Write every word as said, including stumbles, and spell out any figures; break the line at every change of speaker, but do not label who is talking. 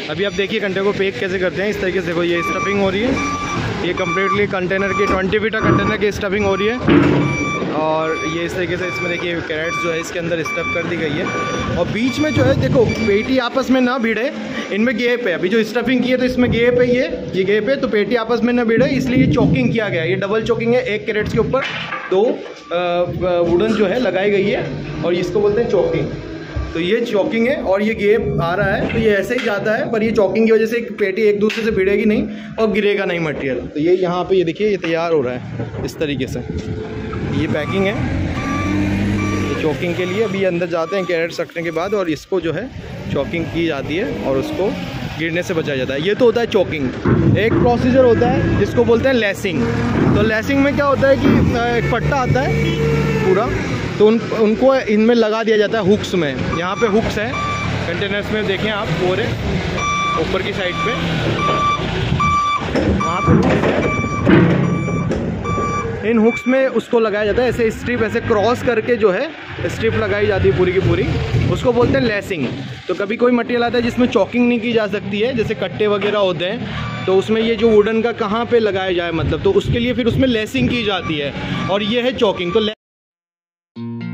अभी आप देखिए कंटेनर को पैक कैसे करते हैं। इस तरीके से देखो, ये स्टफिंग हो रही है, ये कम्प्लीटली कंटेनर की ट्वेंटी फीट कंटेनर की स्टफिंग हो रही है। और ये इस तरीके से इसमें देखिए कैरेट्स जो है इसके अंदर स्टफ कर दी गई है। और बीच में जो है देखो पेटी आपस में ना भिड़े, इनमें गैप है। अभी जो स्टफिंग की है तो इसमें गैप है, ये ये गैप है, तो पेटी आपस में ना भिड़े, इसलिए ये चॉकिंग किया गया है। ये डबल चॉकिंग है, एक कैरेट्स के ऊपर दो वुडन जो है लगाई गई है और इसको बोलते हैं चॉकिंग। तो ये चॉकिंग है और ये गैप आ रहा है, तो ये ऐसे ही जाता है, पर ये चॉकिंग की वजह से पेटी एक दूसरे से भिड़ेगी नहीं और गिरेगा नहीं मटेरियल। तो ये यहाँ पे ये देखिए ये तैयार हो रहा है इस तरीके से। ये पैकिंग है, ये चॉकिंग के लिए। अभी अंदर जाते हैं कैरेट्स रखने के बाद और इसको जो है चॉकिंग की जाती है और उसको गिरने से बचाया जाता है। ये तो होता है चॉकिंग। एक प्रोसीजर होता है जिसको बोलते हैं लेसिंग। तो लेसिंग में क्या होता है कि एक पट्टा आता है पूरा, तो उन उनको इनमें लगा दिया जाता है हुक्स में। यहाँ पे हुक्स है कंटेनर्स में, देखें आप पूरे ऊपर की साइड पे वहाँ पे हुक्स है। इन हुक्स में उसको लगाया जाता है, ऐसे स्ट्रिप ऐसे क्रॉस करके जो है स्ट्रिप लगाई जाती है पूरी की पूरी, उसको बोलते हैं लेसिंग। तो कभी कोई मटेरियल आता है जिसमें चॉकिंग नहीं की जा सकती है, जैसे कट्टे वगैरह होते हैं, तो उसमें ये जो वुडन का कहाँ पे लगाया जाए मतलब, तो उसके लिए फिर उसमें लेसिंग की जाती है और ये है चॉकिंग। तो